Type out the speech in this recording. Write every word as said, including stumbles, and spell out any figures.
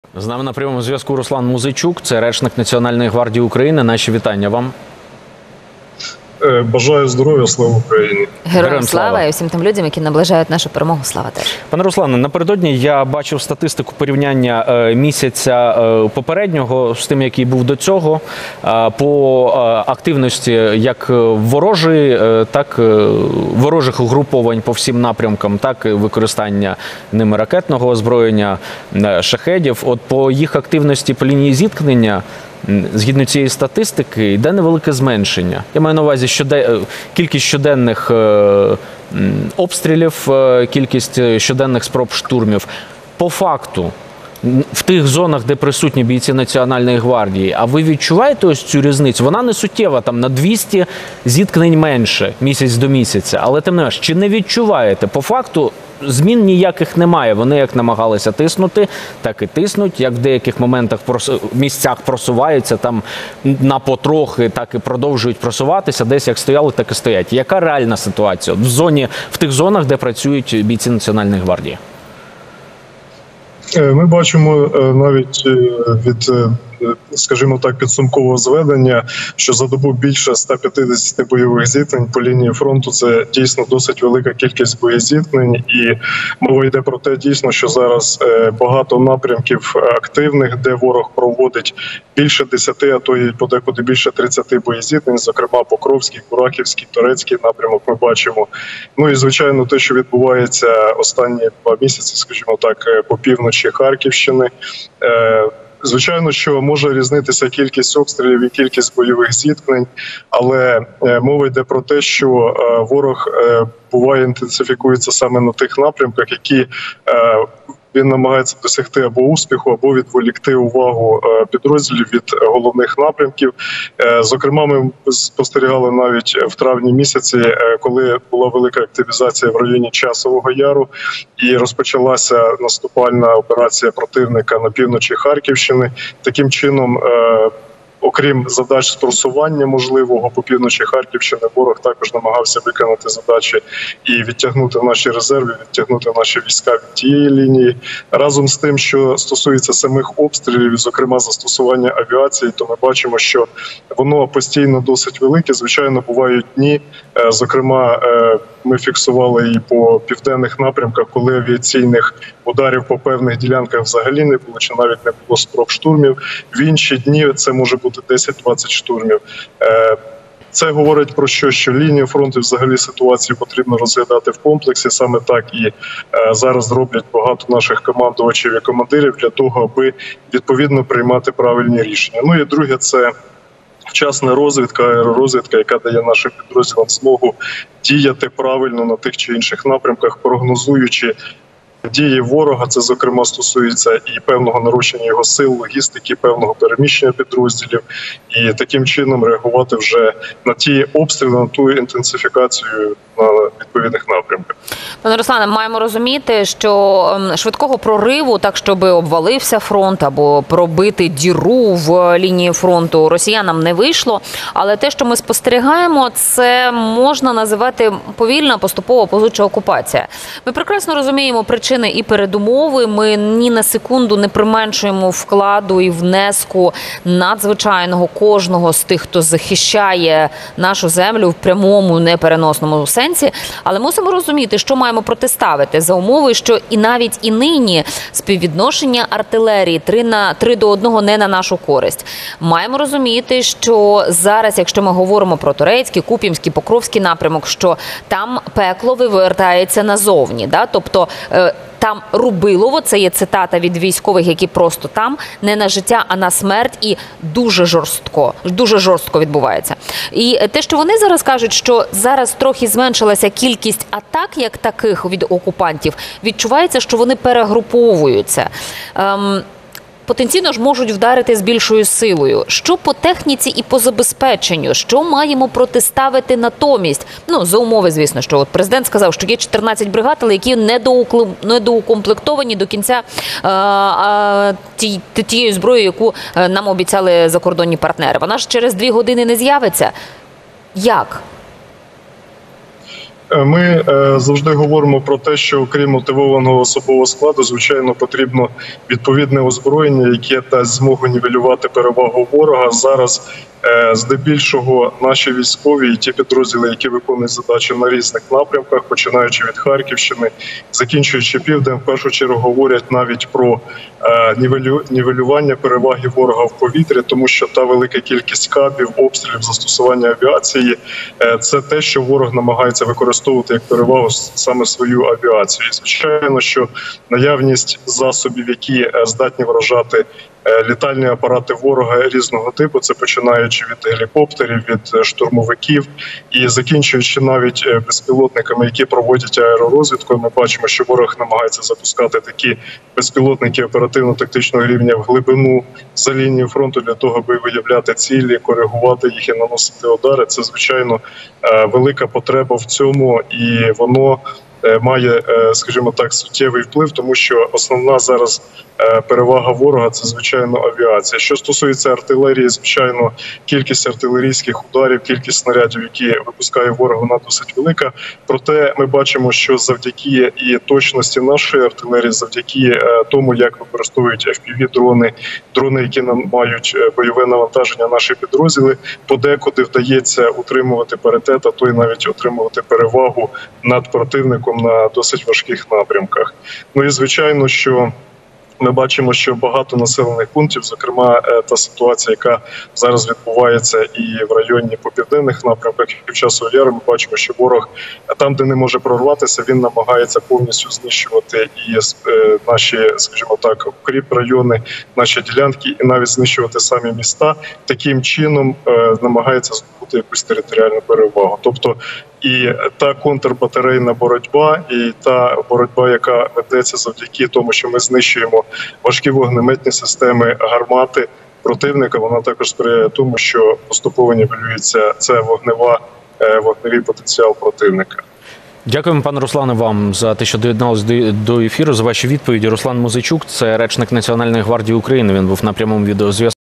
З нами на прямому зв'язку Руслан Музичук, це речник Національної гвардії України. Наші вітання вам. Бажаю здоров'я, слава Україні. Героям слава і всім тим людям, які наближають нашу перемогу. Слава теж. Пане Руслане, напередодні я бачив статистику порівняння е, місяця е, попереднього з тим, який був до цього, е, по е, активності як ворожої, е, так е, ворожих угруповань по всім напрямкам, так і використання ними ракетного озброєння, е, шахедів. От по їх активності по лінії зіткнення, згідно цієї статистики, йде невелике зменшення. Я маю на увазі щоден... кількість щоденних е... обстрілів, е... кількість щоденних спроб штурмів. По факту, в тих зонах, де присутні бійці Національної гвардії, а ви відчуваєте ось цю різницю? Вона не суттєва, там на двісті зіткнень менше місяць до місяця, але тим не менш, чи не відчуваєте? По факту змін ніяких немає. Вони як намагалися тиснути, так і тиснуть, як в деяких моментах місцях просуваються там на потрохи, так і продовжують просуватися, десь як стояли, так і стоять. Яка реальна ситуація в зоні, в тих зонах, де працюють бійці Національної гвардії? Ми бачимо навіть від, скажімо так, підсумкового зведення, що за добу більше ста п'ятдесяти бойових зіткнень по лінії фронту – це дійсно досить велика кількість боєзіткнень. І мова йде про те, дійсно, що зараз багато напрямків активних, де ворог проводить більше десяти, а то і подекуди більше тридцяти боєзіткнень, зокрема Покровський, Курахівський, Торецький напрямок ми бачимо. Ну і, звичайно, те, що відбувається останні два місяці, скажімо так, по півночі Харківщини. Звичайно, що може різнитися кількість обстрілів і кількість бойових зіткнень, але мова йде про те, що ворог буває інтенсифікується саме на тих напрямках, які він намагається досягти або успіху, або відволікти увагу підрозділів від головних напрямків. Зокрема, ми спостерігали навіть в травні місяці, коли була велика активізація в районі Часового Яру і розпочалася наступальна операція противника на півночі Харківщини. Таким чином, окрім задач з просування можливого по півночі Харківщини, ворог також намагався виконати задачі і відтягнути наші резерви, відтягнути наші війська від тієї лінії. Разом з тим, що стосується самих обстрілів, зокрема застосування авіації, то ми бачимо, що воно постійно досить велике. Звичайно, бувають дні. Зокрема, ми фіксували і по південних напрямках, коли авіаційних ударів по певних ділянках взагалі не було, чи навіть не було спроб штурмів. В інші дні це може бути десять-двадцять штурмів. Це говорить про що, що лінію фронту взагалі ситуацію потрібно розглядати в комплексі. Саме так і зараз роблять багато наших командувачів і командирів для того, аби відповідно приймати правильні рішення. Ну і друге – це вчасна розвідка, аеророзвідка, яка дає нашим підрозділам змогу діяти правильно на тих чи інших напрямках, прогнозуючи дії ворога. Це, зокрема, стосується і певного нарушення його сил, логістики, певного переміщення підрозділів. І таким чином реагувати вже на ті обстріли, на ту інтенсифікацію на відповідних напрямках. Пане Руслане, маємо розуміти, що швидкого прориву, так щоб обвалився фронт або пробити діру в лінії фронту, росіянам не вийшло. Але те, що ми спостерігаємо, це можна називати повільна, поступова повзуча окупація. Ми прекрасно розуміємо причини і передумови. Ми ні на секунду не применшуємо вкладу і внеску надзвичайного кожного з тих, хто захищає нашу землю в прямому, непереносному сенсі. Але мусимо розуміти, що маємо протиставити за умови, що і навіть і нині співвідношення артилерії три на три до одного не на нашу користь. Маємо розуміти, що зараз, якщо ми говоримо про Торецький, Куп'янський, Покровський напрямок, що там пекло вивертається назовні, да? Тобто там рубилово, це є цитата від військових, які просто там, не на життя, а на смерть, і дуже жорстко, дуже жорстко відбувається. І те, що вони зараз кажуть, що зараз трохи зменшилася кількість атак, як таких, від окупантів, відчувається, що вони перегруповуються. Ем, потенційно ж можуть вдарити з більшою силою. Що по техніці і по забезпеченню? Що маємо протиставити натомість? Ну, за умови, звісно, що от президент сказав, що є чотирнадцять бригад, але які недоукомплектовані до кінця а, а, ті, тією зброєю, яку нам обіцяли закордонні партнери. Вона ж через дві години не з'явиться. Як? Ми завжди говоримо про те, що окрім мотивованого особового складу, звичайно, потрібно відповідне озброєння, яке дасть змогу нівелювати перевагу ворога. Зараз здебільшого наші військові і ті підрозділи, які виконують задачі на різних напрямках, починаючи від Харківщини, закінчуючи південь, в першу чергу говорять навіть про нівелю... нівелювання переваги ворога в повітрі, тому що та велика кількість кабів, обстрілів, застосування авіації – це те, що ворог намагається використовувати як перевагу саме свою авіацію. І, звичайно, що наявність засобів, які здатні вражати літальні апарати ворога різного типу, це починаючи від гелікоптерів, від штурмовиків і закінчуючи навіть безпілотниками, які проводять аеророзвідку. Ми бачимо, що ворог намагається запускати такі безпілотники оперативно-тактичного рівня в глибину за лінію фронту для того, аби виявляти цілі, коригувати їх і наносити удари. Це, звичайно, велика потреба в цьому, і воно має, скажімо так, суттєвий вплив, тому що основна зараз перевага ворога – це, звичайно, авіація. Що стосується артилерії, звичайно, кількість артилерійських ударів, кількість снарядів, які випускає ворог, вона досить велика. Проте ми бачимо, що завдяки і точності нашої артилерії, завдяки тому, як використовують еф пі ві-дрони, дрони, які мають бойове навантаження, наші підрозділи, подекуди вдається утримувати паритет, а то й навіть отримувати перевагу над противником на досить важких напрямках. Ну і, звичайно, що ми бачимо, що багато населених пунктів, зокрема та ситуація, яка зараз відбувається і в районі по південних напрямках, і в Часовому Яру, ми бачимо, що ворог там, де не може прорватися, він намагається повністю знищувати і наші, скажімо так, укріп райони, наші ділянки, і навіть знищувати самі міста. Таким чином намагається здобути якусь територіальну перевагу. Тобто і та контрбатарейна боротьба, і та боротьба, яка ведеться завдяки тому, що ми знищуємо важкі вогнеметні системи, гармати противника, вона також сприяє тому, що поступово нівелюється це вогнева, вогневий потенціал противника. Дякуємо, пане Руслане, вам за те, що доєдналися до ефіру, за ваші відповіді. Руслан Музичук – це речник Національної гвардії України. Він був на прямому відеозв'язку.